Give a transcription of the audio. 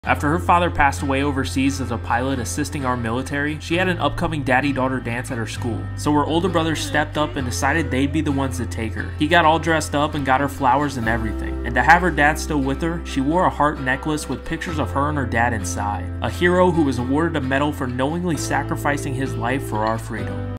After her father passed away overseas as a pilot assisting our military, she had an upcoming daddy-daughter dance at her school. So her older brother stepped up and decided they'd be the ones to take her. He got all dressed up and got her flowers and everything. And to have her dad still with her, she wore a heart necklace with pictures of her and her dad inside. A hero who was awarded a medal for knowingly sacrificing his life for our freedom.